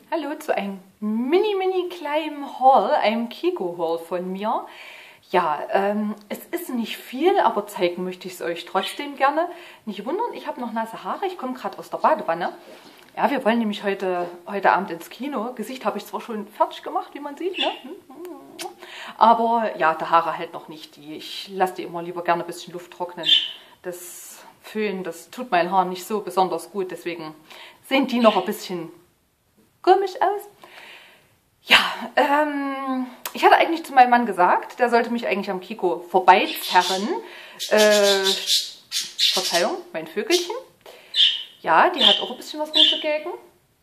Hallo zu einem mini kleinen Haul, einem Kiko-Haul von mir. Ja, es ist nicht viel, aber zeigen möchte ich es euch trotzdem gerne. Nicht wundern, ich habe noch nasse Haare, ich komme gerade aus der Badewanne. Ja, wir wollen nämlich heute Abend ins Kino. Gesicht habe ich zwar schon fertig gemacht, wie man sieht, ne? Aber ja, die Haare halt noch nicht. Ich lasse die immer lieber gerne ein bisschen Luft trocknen. Das Föhn, das tut meinen Haaren nicht so besonders gut, deswegen sehen die noch ein bisschen komisch aus. Ja, ich hatte eigentlich zu meinem Mann gesagt, der sollte mich eigentlich am Kiko vorbeizerren. Verzeihung, mein Vögelchen. Ja, die hat auch ein bisschen was rumzugägen.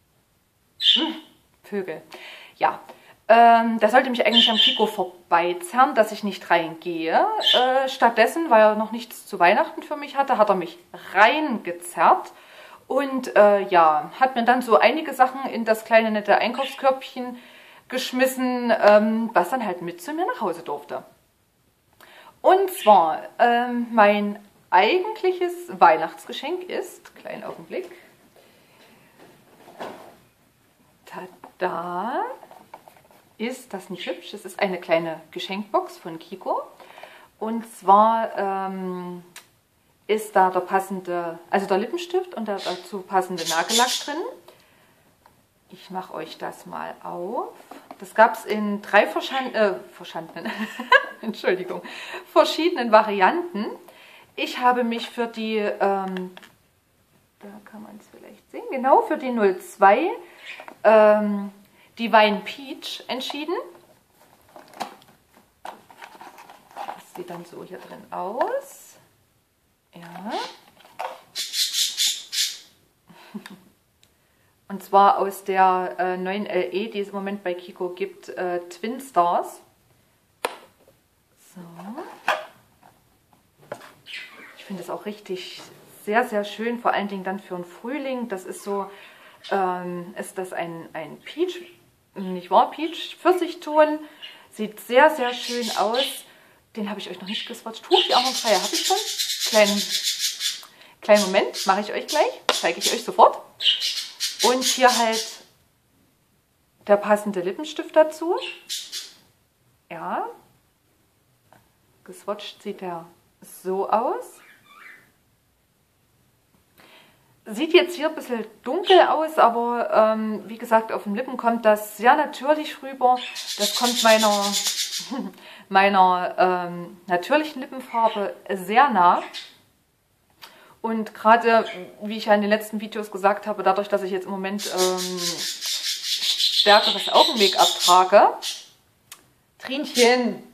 Vögel. Ja, der sollte mich eigentlich am Kiko vorbeizerren, dass ich nicht reingehe. Stattdessen, weil er noch nichts zu Weihnachten für mich hatte, hat er mich reingezerrt. Und ja, hat mir dann so einige Sachen in das kleine nette Einkaufskörbchen geschmissen, was dann halt mit zu mir nach Hause durfte. Und zwar, mein eigentliches Weihnachtsgeschenk ist, kleinen Augenblick, tada, ist das nicht hübsch? Es ist eine kleine Geschenkbox von Kiko. Und zwar ist da der passende, also der Lippenstift und der dazu passende Nagellack drin. Ich mache euch das mal auf. Das gab es in 3 Entschuldigung, verschiedenen Varianten. Ich habe mich für die, da kann man es vielleicht sehen, genau für die 02 Divine Peach entschieden. Das sieht dann so hier drin aus. Ja. Und zwar aus der neuen LE, die es im Moment bei Kiko gibt, Twin Stars. So. Ich finde es auch richtig sehr schön, vor allen Dingen dann für den Frühling. Das ist so, ist das ein Peach, nicht wahr? Peach Pfirsichton. Sieht sehr schön aus. Den habe ich euch noch nicht geswatcht. Huch, die anderen 3 habe ich schon. Kleinen Moment, mache ich euch gleich. Zeige ich euch sofort. Und hier halt der passende Lippenstift dazu. Ja. Geswatcht sieht er so aus. Sieht jetzt hier ein bisschen dunkel aus, aber wie gesagt, auf den Lippen kommt das sehr natürlich rüber. Das kommt meiner natürlichen Lippenfarbe sehr nah. Und gerade, wie ich ja in den letzten Videos gesagt habe, dadurch, dass ich jetzt im Moment stärkeres Augen-Make-up trage. Trinchen,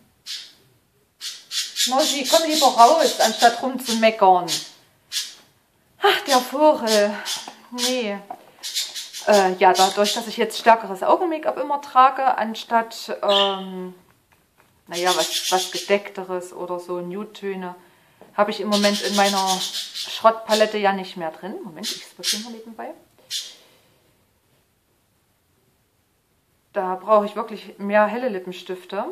Mosi, komm lieber raus, anstatt rumzumeckern. Ach, der Vogel. Nee. Ja, dadurch, dass ich jetzt stärkeres Augen-Make-up immer trage, anstatt, naja, was Gedeckteres oder so Nude-Töne, habe ich im Moment in meiner Schrottpalette ja nicht mehr drin. Moment, ich switche mal nebenbei. Da brauche ich wirklich mehr helle Lippenstifte.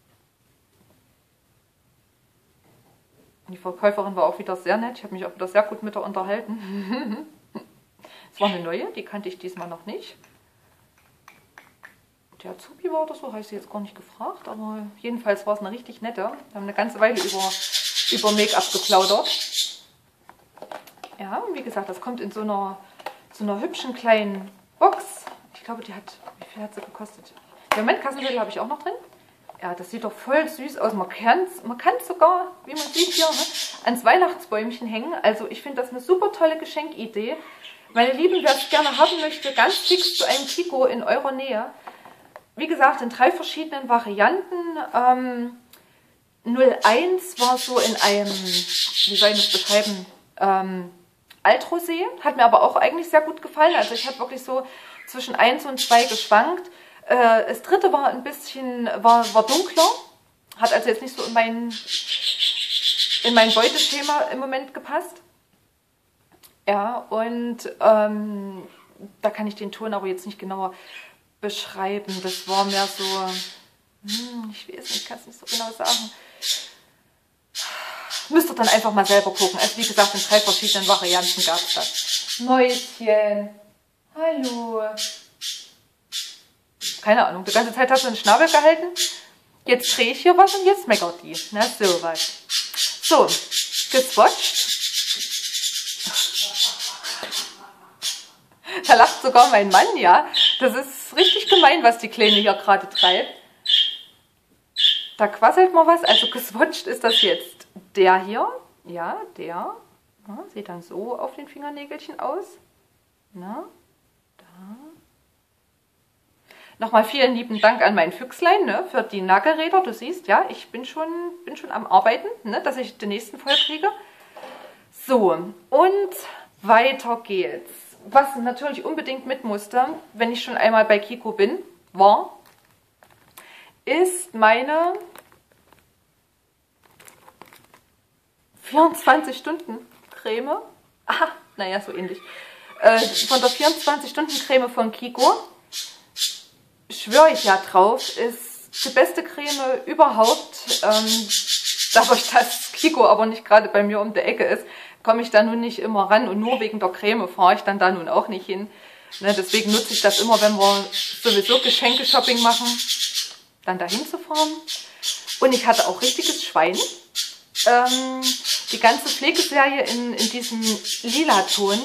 Die Verkäuferin war auch wieder sehr nett. Ich habe mich auch wieder sehr gut mit ihr unterhalten. Es war eine neue, die kannte ich diesmal noch nicht. Der Azubi war oder so, habe ich sie jetzt gar nicht gefragt. Aber jedenfalls war es eine richtig nette. Wir haben eine ganze Weile über Make-up geplaudert. Ja, und wie gesagt, das kommt in so einer hübschen kleinen Box. Ich glaube, die hat, wie viel hat sie gekostet? Ja, Moment, Kassenzettel habe ich auch noch drin. Ja, das sieht doch voll süß aus. Man kann es sogar, wie man sieht hier, ne, ans Weihnachtsbäumchen hängen. Also ich finde das eine super tolle Geschenkidee. Meine Lieben, wer es gerne haben möchte, ganz fix zu einem Kiko in eurer Nähe. Wie gesagt, in 3 verschiedenen Varianten. 01 war so in einem, wie soll ich das beschreiben, Altrosé. Hat mir aber auch eigentlich sehr gut gefallen. Also ich habe wirklich so zwischen 1 und 2 geschwankt. Das dritte war ein bisschen, war dunkler. Hat also jetzt nicht so in mein Beuteschema im Moment gepasst. Ja, und da kann ich den Ton aber jetzt nicht genauer beschreiben. Das war mehr so, ich weiß nicht, ich kann es nicht so genau sagen. Müsst ihr dann einfach mal selber gucken. Also wie gesagt, in 3 verschiedenen Varianten gab es das. Mäuschen, hallo. Keine Ahnung, die ganze Zeit hast du den Schnabel gehalten. Jetzt drehe ich hier was und jetzt meckert die. Na, so was. So, geswatcht. Da lacht sogar mein Mann, ja. Das ist richtig gemein, was die Kleine hier gerade treibt. Da quasselt mal was. Also geswatcht ist das jetzt der hier. Ja, der. Ja, sieht dann so auf den Fingernägelchen aus. Na, da. Nochmal vielen lieben Dank an mein Füchslein, ne, für die Nagelräder. Du siehst, ja, ich bin schon am Arbeiten, ne, dass ich den nächsten voll kriege. So, und weiter geht's. Was natürlich unbedingt mit musste, wenn ich schon einmal bei Kiko bin, ist meine 24-Stunden-Creme. Aha, naja, so ähnlich. Von der 24-Stunden-Creme von Kiko. Schwöre ich ja drauf, ist die beste Creme überhaupt. Dadurch, dass Kiko aber nicht gerade bei mir um die Ecke ist, komme ich da nun nicht immer ran und nur wegen der Creme fahre ich dann da nun auch nicht hin. Ne, deswegen nutze ich das immer, wenn wir sowieso Geschenke-Shopping machen, dann dahin zu fahren. Und ich hatte auch richtiges Schwein. Die ganze Pflegeserie in diesem lila Ton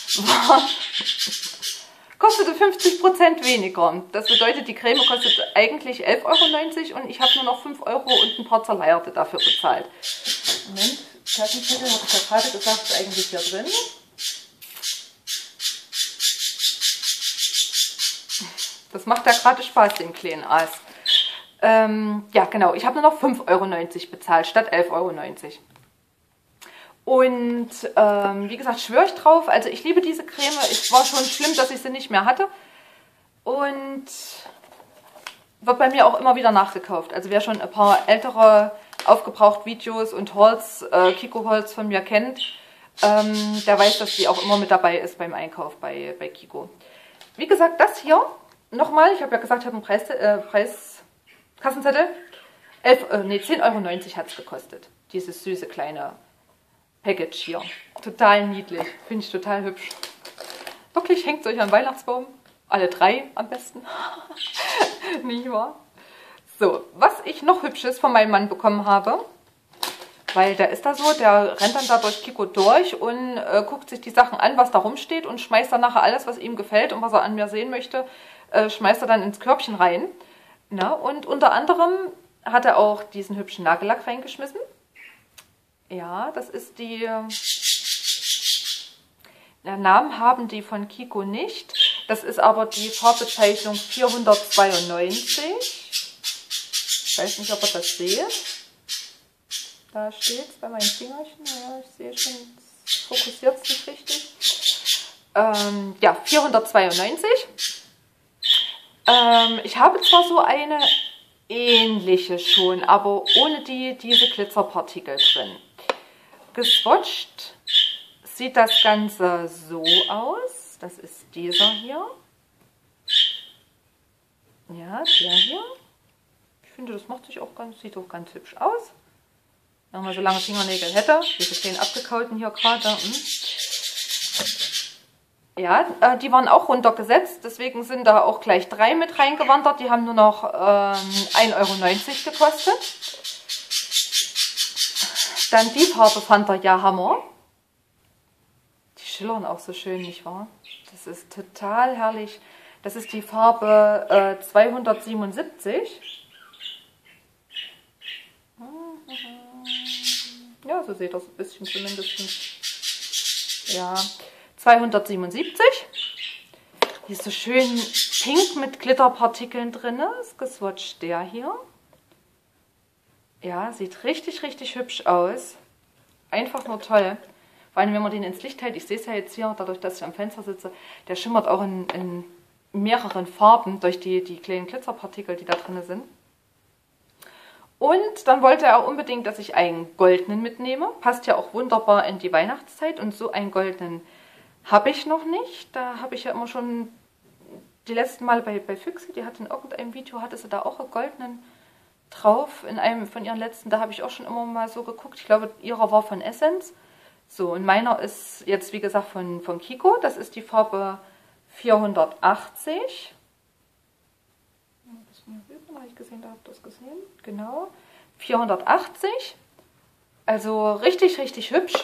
kostete 50% weniger. Das bedeutet, die Creme kostet eigentlich 11,90 € und ich habe nur noch 5 € und ein paar Zerleierte dafür bezahlt. Moment, Kassenzettel habe ich ja gerade gesagt, ist eigentlich hier drin. Das macht ja gerade Spaß, dem kleinen Aas. Ja, genau, ich habe nur noch 5,90 € bezahlt, statt 11,90 €. Und wie gesagt, schwöre ich drauf, also ich liebe diese Creme. Es war schon schlimm, dass ich sie nicht mehr hatte. Und wird bei mir auch immer wieder nachgekauft. Also wer schon ein paar ältere Aufgebraucht-Videos und Hauls, Kiko-Hauls von mir kennt, der weiß, dass die auch immer mit dabei ist beim Einkauf bei Kiko. Wie gesagt, das hier, nochmal, ich habe ja gesagt, ich habe einen Kassenzettel, 10,90 € hat es gekostet. Dieses süße kleine Package hier. Total niedlich. Finde ich total hübsch. Wirklich, hängt es euch am Weihnachtsbaum. Alle 3 am besten. Nicht wahr? So, was ich noch Hübsches von meinem Mann bekommen habe, weil der ist da so, der rennt dann da durch Kiko durch und guckt sich die Sachen an, was da rumsteht und schmeißt dann nachher alles, was ihm gefällt und was er an mir sehen möchte, schmeißt er dann ins Körbchen rein. Na, und unter anderem hat er auch diesen hübschen Nagellack reingeschmissen. Ja, das ist die... Namen haben die von Kiko nicht. Das ist aber die Farbbezeichnung 492. Ich weiß nicht, ob ihr das seht. Da steht es bei meinen Fingerchen. Ja, ich sehe schon, es fokussiert es nicht richtig. Ja, 492. Ich habe zwar so eine ähnliche schon, aber ohne diese Glitzerpartikel drin. Geswatcht sieht das Ganze so aus. Das ist dieser hier. Ja, der hier. Ich finde, das macht sich auch sieht auch ganz hübsch aus. Wenn man so lange Fingernägel hätte. Diese kleinen abgekauten hier gerade. Ja, die waren auch runtergesetzt. Deswegen sind da auch gleich 3 mit reingewandert. Die haben nur noch 1,90 € gekostet. Dann die Farbe fand er ja Hammer. Die schillern auch so schön, nicht wahr? Das ist total herrlich. Das ist die Farbe 277. Ja, so sieht das ein bisschen zumindest. Ja, 277. Die ist so schön pink mit Glitterpartikeln drin. Ist geswatcht der hier. Ja, sieht richtig, richtig hübsch aus. Einfach nur toll. Vor allem, wenn man den ins Licht hält. Ich sehe es ja jetzt hier, dadurch, dass ich am Fenster sitze. Der schimmert auch in mehreren Farben durch die kleinen Glitzerpartikel, die da drin sind. Und dann wollte er auch unbedingt, dass ich einen goldenen mitnehme. Passt ja auch wunderbar in die Weihnachtszeit. Und so einen goldenen habe ich noch nicht. Da habe ich ja immer schon die letzten Male bei Füchse, die hat in irgendeinem Video, hatte sie da auch einen goldenen drauf. In einem von ihren letzten, da habe ich auch schon immer mal so geguckt. Ich glaube, ihrer war von Essence. So, und meiner ist jetzt, wie gesagt, von Kiko. Das ist die Farbe 480. Habe ich gesehen, da habt ihr es gesehen. Genau. 480. Also richtig, richtig hübsch.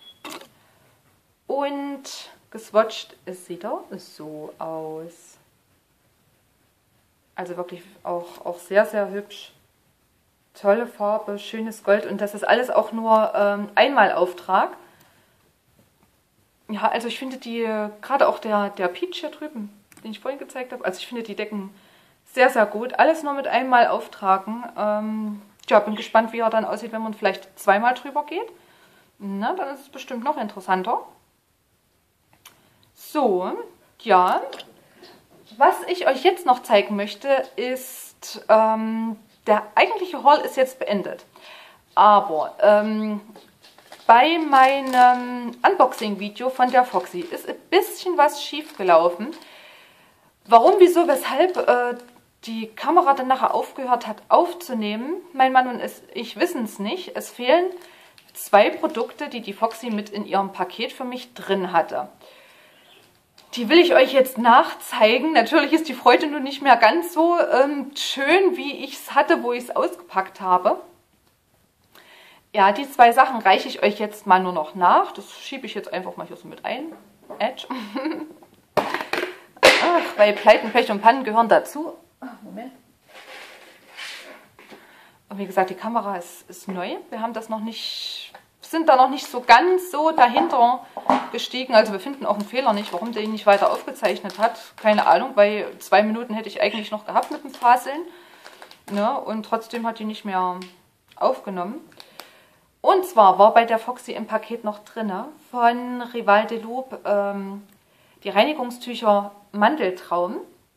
Und geswatcht sieht er so aus. Also wirklich auch sehr, sehr hübsch. Tolle Farbe, schönes Gold. Und das ist alles auch nur Einmalauftrag. Ja, also ich finde die, gerade auch der Peach hier drüben, den ich vorhin gezeigt habe, also ich finde die Decken sehr, sehr gut. Alles nur mit einmal auftragen. Ja, bin gespannt, wie er dann aussieht, wenn man vielleicht zweimal drüber geht. Na, dann ist es bestimmt noch interessanter. So, ja. Was ich euch jetzt noch zeigen möchte, ist, der eigentliche Haul ist jetzt beendet. Aber bei meinem Unboxing-Video von der Foxy ist ein bisschen was schief gelaufen. Warum, wieso, weshalb die Kamera dann nachher aufgehört hat aufzunehmen, mein Mann und ich wissen es nicht. Es fehlen 2 Produkte, die die Foxy mit in ihrem Paket für mich drin hatte. Die will ich euch jetzt nachzeigen. Natürlich ist die Freude nun nicht mehr ganz so schön, wie ich es hatte, wo ich es ausgepackt habe. Ja, die 2 Sachen reiche ich euch jetzt mal nur noch nach. Das schiebe ich jetzt einfach mal hier so mit ein. Edge. Ach, weil Pleiten, Pech und Pannen gehören dazu. Moment. Und wie gesagt, die Kamera ist neu. Wir haben das noch nicht, sind da noch nicht so ganz so dahinter gestiegen. Also wir finden auch einen Fehler nicht, warum der ihn nicht weiter aufgezeichnet hat. Keine Ahnung, weil 2 Minuten hätte ich eigentlich noch gehabt mit dem Faseln. Ja, und trotzdem hat die nicht mehr aufgenommen. Und zwar war bei der Foxy im Paket noch drin von Rival de Loup die Reinigungstücher Mandeltraum.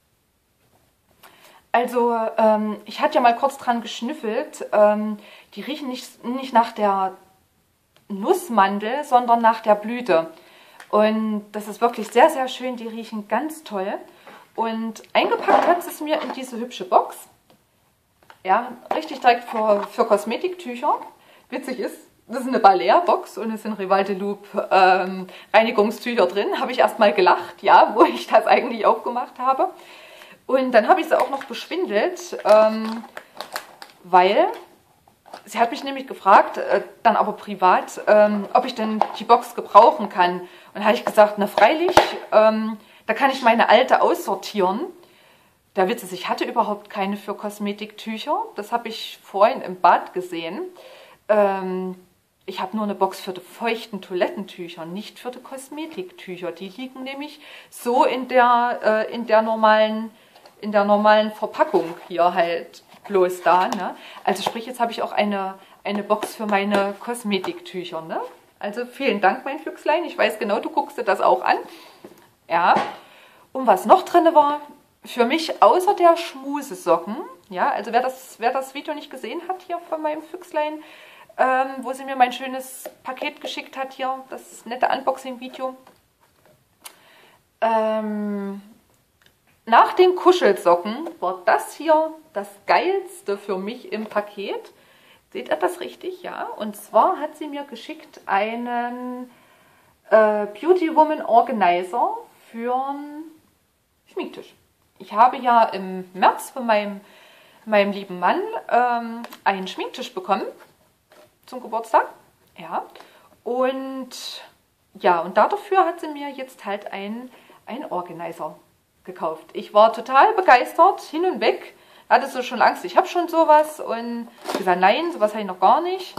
Also ich hatte ja mal kurz dran geschnüffelt. Die riechen nicht nach der Nussmandel, sondern nach der Blüte. Und das ist wirklich sehr, sehr schön. Die riechen ganz toll. Und eingepackt hat es mir in diese hübsche Box. Ja, richtig direkt für Kosmetiktücher. Witzig ist, das ist eine Balea-Box und es sind Rival de Loup Reinigungstücher drin. Habe ich erstmal gelacht, ja, wo ich das eigentlich aufgemacht habe. Und dann habe ich sie auch noch beschwindelt, weil sie hat mich nämlich gefragt, dann aber privat, ob ich denn die Box gebrauchen kann. Und da habe ich gesagt, na freilich, da kann ich meine alte aussortieren. Der Witz ist, ich hatte überhaupt keine für Kosmetiktücher. Das habe ich vorhin im Bad gesehen. Ich habe nur eine Box für die feuchten Toilettentücher, nicht für die Kosmetiktücher. Die liegen nämlich so in der normalen Verpackung hier halt bloß da. Ne? Also sprich, jetzt habe ich auch eine Box für meine Kosmetiktücher. Ne? Also vielen Dank, mein Füchslein. Ich weiß genau, du guckst dir das auch an. Ja. Und was noch drin war, für mich außer der Schmusesocken, ja, also wer das Video nicht gesehen hat hier von meinem Füchslein, wo sie mir mein schönes Paket geschickt hat hier, das nette Unboxing-Video. Nach den Kuschelsocken war das hier das Geilste für mich im Paket. Seht ihr das richtig? Ja. Und zwar hat sie mir geschickt einen Beauty Woman Organizer für einen Schminktisch. Ich habe ja im März von meinem lieben Mann einen Schminktisch bekommen zum Geburtstag. Ja. Und ja, und dafür hat sie mir jetzt halt einen Organizer gekauft. Ich war total begeistert, hin und weg. Hatte so schon Angst, ich habe schon sowas und gesagt, nein, sowas habe ich noch gar nicht.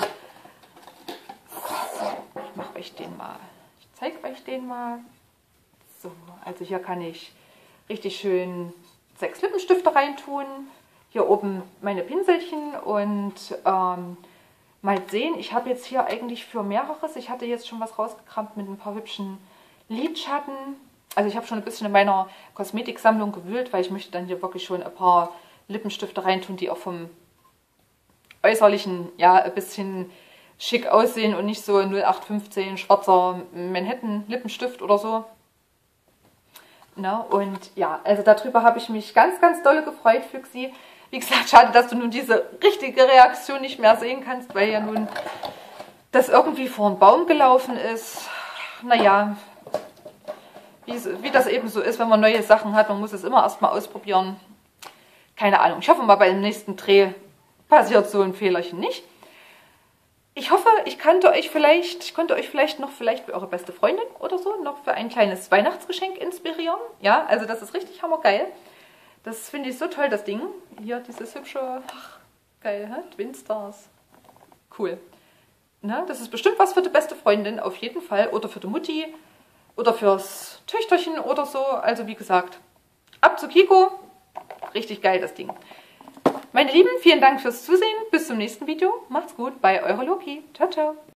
So, ich mache euch den mal. Ich zeige euch den mal. So, also hier kann ich richtig schön 6 Lippenstifte reintun. Hier oben meine Pinselchen und mal sehen, ich habe jetzt hier eigentlich für mehreres. Ich hatte jetzt schon was rausgekramt mit ein paar hübschen Lidschatten. Also ich habe schon ein bisschen in meiner Kosmetiksammlung gewühlt, weil ich möchte dann hier wirklich schon ein paar Lippenstifte reintun, die auch vom Äußerlichen ja ein bisschen schick aussehen und nicht so 0815 schwarzer Manhattan Lippenstift oder so. Na, und ja, also darüber habe ich mich ganz, ganz doll gefreut, Füchsi. Wie gesagt, schade, dass du nun diese richtige Reaktion nicht mehr sehen kannst, weil ja nun das irgendwie vor den Baum gelaufen ist. Naja, wie das eben so ist, wenn man neue Sachen hat, man muss es immer erstmal ausprobieren. Keine Ahnung. Ich hoffe mal, beim nächsten Dreh passiert so ein Fehlerchen nicht. Ich hoffe, ich konnte euch vielleicht noch für eure beste Freundin oder so noch für ein kleines Weihnachtsgeschenk inspirieren. Ja, also das ist richtig hammergeil. Das finde ich so toll, das Ding. Hier dieses hübsche, ach, geil, hä? Twin Stars. Cool. Na, das ist bestimmt was für die beste Freundin, auf jeden Fall. Oder für die Mutti. Oder fürs Töchterchen oder so. Also wie gesagt, ab zu Kiko. Richtig geil, das Ding. Meine Lieben, vielen Dank fürs Zusehen. Bis zum nächsten Video. Macht's gut bei eurer Loki. Ciao, ciao.